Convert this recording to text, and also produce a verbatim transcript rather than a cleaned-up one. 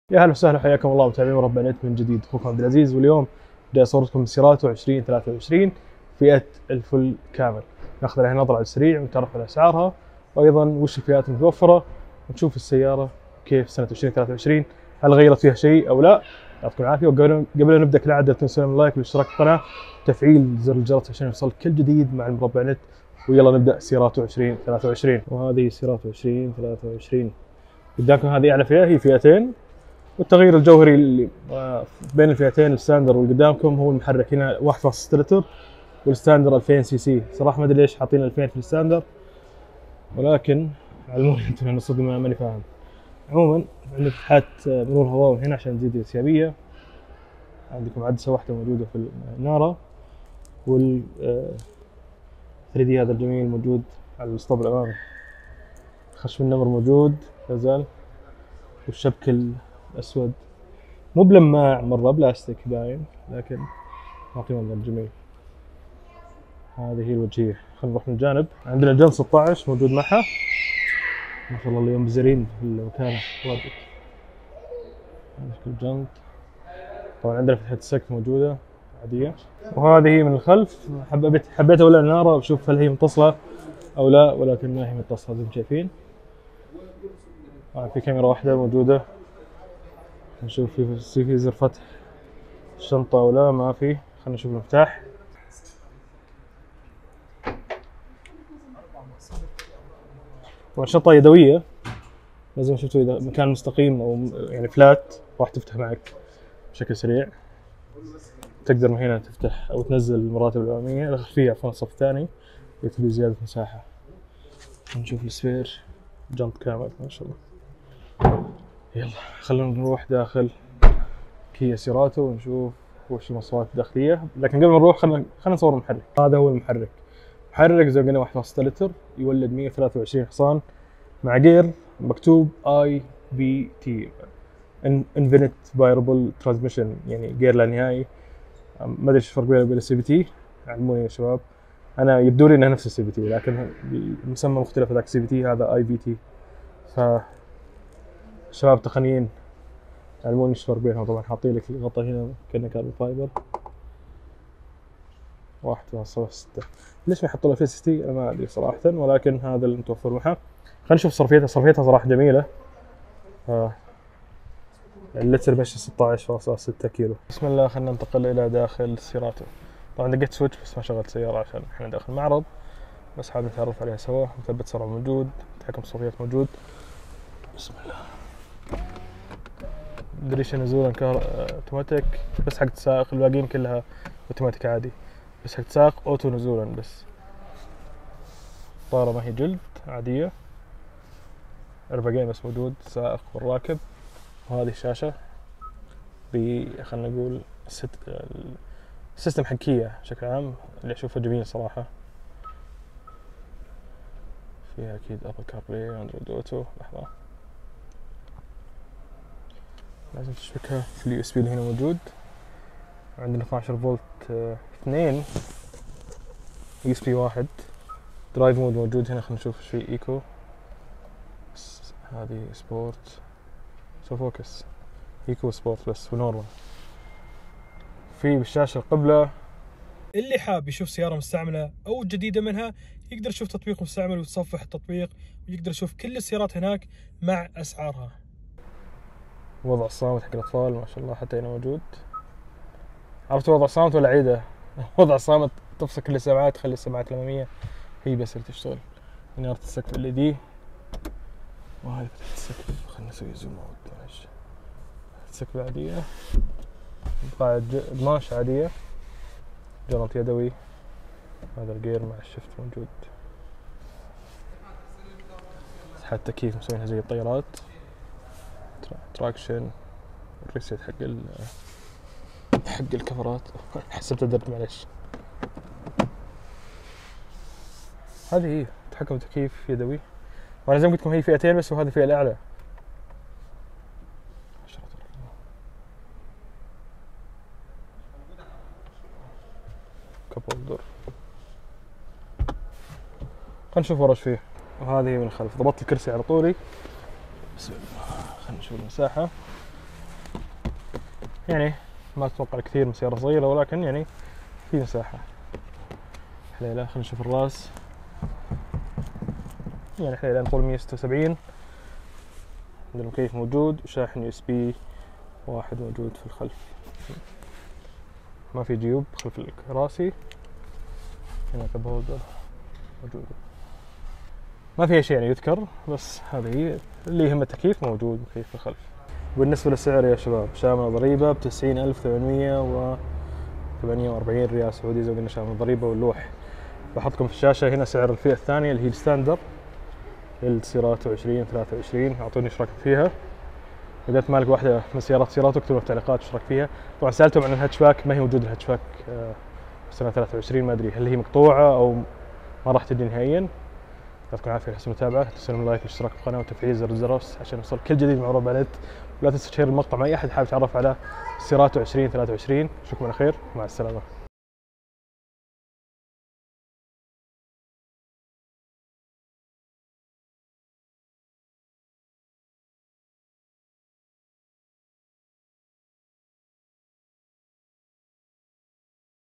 يا هلا وسهلا، حياكم الله متابعين مربع نت من جديد. اخوكم عبد العزيز، واليوم جاي اصوركم سيراتو عشرين ثلاثة وعشرين فئة الفل كامل. ناخذ عليها نظرة على السريع ونتعرف على اسعارها، وايضا وش الفئات المتوفرة، ونشوف السيارة كيف سنة عشرين ثلاثة وعشرين، هل غيرت فيها شيء او لا. يعطيكم العافية. وقبل قبل نبدا كالعادة لا تنسون اللايك والاشتراك في القناة وتفعيل زر الجرس عشان يوصلك كل جديد مع المربع نت. ويلا نبدا سيراتو عشرين ثلاثة وعشرين. وهذه سيراتو عشرين ثلاثة وعشرين قدامكم. هذه اعلى فئة، هي فئتين، والتغيير الجوهري اللي بين الفئتين الستاندر واللي قدامكم هو المحرك. هنا واحد فاصلة ستة لتر والستاندر ألفين سي سي. صراحه ما ادري ليش حاطين ألفين في الستاندر، ولكن علموني انتم، انا صدق ماني فاهم. عموما عندك فتحات مرور هواء هنا عشان تزيد الانسيابيه. عندكم عدسه واحده موجوده في الناره، وال ثري دي هذا الجميل موجود على الاسطبل الامامي. خشم النمر موجود لا زال، والشبك الاسود مو بلماع مره، بلاستيك باين، لكن يعطي منظر جميل. هذه هي الوجهيه. خلينا نروح من الجانب. عندنا الجن ستة عشر موجود معها، ما شاء الله اليوم بزرين في المكانه واجد. هذا شكل الجنط. طبعا عندنا فتحه السقف موجوده عاديه، وهذه هي من الخلف. حبيت حبيت اولع الناره واشوف هل هي متصله او لا، ولكن ما هي متصله زي ما شايفين. طبعا في كاميرا واحده موجوده، نشوف في في زر فتح الشنطة أو لا. ما في. خلينا نشوف المفتاح. طبعا الشنطة يدوية، لازم شفتوا إذا مكان مستقيم أو يعني فلات راح تفتح معك بشكل سريع. تقدر من هنا تفتح أو تنزل المراتب الأمامية الخلفية، عفوا الصف الثاني، يكفي زيادة مساحة. نشوف السفير، جنط كامل ما شاء الله. يلا خلينا نروح داخل كيا سيراتو ونشوف وش المواصفات الداخلية. لكن قبل ما نروح خلينا خلينا نصور المحرك. هذا هو المحرك. محرك زي ما قلنا واحد فاصلة ستة لتر، يولد مئة وثلاثة وعشرين حصان، مع جير مكتوب اي في تي، انفينيت فايربل ترانسميشن، يعني جير لا نهائي. ما ادري ايش الفرق بينه وبين السي بي تي، علموني يا شباب. انا يبدو لي انها نفس السي بي تي، لكن المسمى مختلف. هذاك سي بي تي، هذا اي في تي. ف شباب تقنيين علموني ايش الفرق بينهم. طبعا حاطين لك الغطاء هنا كأنه كاربون فايبر. واحد فاصلة ستة. ليش ما يحطوا له فيس تي؟ انا ما ادري صراحه، ولكن هذا اللي متوفر معها. خلينا نشوف صرفيتها. صرفيتها صراحه جميله. آه. اللتر ماشي ستة عشر فاصلة ستة كيلو. بسم الله، خلينا ننتقل الى داخل سيراتو. طبعا دقيت سويتش بس ما شغلت سياره عشان احنا داخل معرض، بس حابب نتعرف عليها سوا. مثبت سرعه موجود، تحكم الصوتيات موجود. بسم الله. دريشة نزولا كهر اوتوماتيك بس حق السائق، الباقيين كلها اوتوماتيك عادي، بس حق السائق اوتو نزولا بس. طارة ما هي جلد عادية، اربقين بس موجود، السائق والراكب. وهذه الشاشة ب خلنا نقول الست... السيستم حق كيا بشكل عام اللي اشوفه جميل صراحة. فيها اكيد ابل كاربلاي واندرويد اوتو. لحظة، لازم تشبكها في اليو اس بي اللي هنا موجود. عندنا اثني عشر فولت اثنين، يو اس بي واحد. درايف مود موجود هنا. خلينا نشوف ايش في. ايكو، هذه سبورت، سو فوكس، ايكو سبورت بس، ونورمال. في بالشاشة القبلة. اللي حاب يشوف سيارة مستعملة أو جديدة منها يقدر يشوف تطبيق مستعمل ويتصفح التطبيق، ويقدر يشوف كل السيارات هناك مع أسعارها. وضع الصامت حق الأطفال ما شاء الله، حتى هنا موجود. عرفت وضع الصامت ولا عيده؟ وضع الصامت تفصل كل السماعات، تخلي السماعات الأمامية هي بس اللي تشتغل. إنارة السقف ال إي دي، وهذه فتحة السقف. خلنا نسوي زوم اوت. معلش. السقف عادية، قاعد قماش عادية، جرنط يدوي. هذا الجير مع الشفت موجود. فتحة التكييف مسوينها زي الطيارات. تراكشن، الريسيت حق ال حق الكفرات. حسبت درت معلش. هذه هي تحكم تكييف يدوي. وانا زي ما قلت لكم هي فئتين بس، وهذه الفئة الأعلى. كابل دور. خلينا نشوف ورا ايش فيه. وهذه من الخلف. ضبطت الكرسي على طولي. بسم الله. خلينا نشوف المساحة. يعني ما اتوقع كثير من سيارة صغيرة، ولكن يعني في مساحة حليلة. خلينا نشوف الراس، يعني حليلة نقول مية وستة وسبعين. عندنا المكيف موجود، وشاحن يو اس بي واحد موجود في الخلف. ما في جيوب خلف الكراسي. هنا كب هولدر موجود، ما في شيء يعني يذكر، بس هذه هي اللي يهم التكييف موجود، مكيف في الخلف. وبالنسبة للسعر يا شباب، شامل ضريبة بتسعين ألف ثمانمية وثمانية وأربعين ريال سعودي، زي ما قلنا شامل الضريبة واللوح. بحطكم في الشاشة هنا سعر الفئة الثانية اللي هي الستاندر للسيارات عشرين ثلاثة وعشرين. أعطوني إيش رايكم فيها. إذا أنت مالك واحدة من سيارات سيارات اكتبوا في التعليقات إيش رايك فيها. طبعا سألتهم عن الهاتشباك، ما هي موجود الهاتشباك سنة ثلاثة وعشرين، ما أدري هل هي مقطوعة أو ما راح تجي نهائيا. يعطيكم العافية حسن المتابعة، تسلم لايك والاشتراك في القناة وتفعيل زر الجرس عشان يوصل كل جديد مع روبانت. ولا تنسى تشير المقطع مع أي أحد حابب يتعرف على سيارات عشرين ثلاثة وعشرين. أشوفكم على خير، مع السلامة.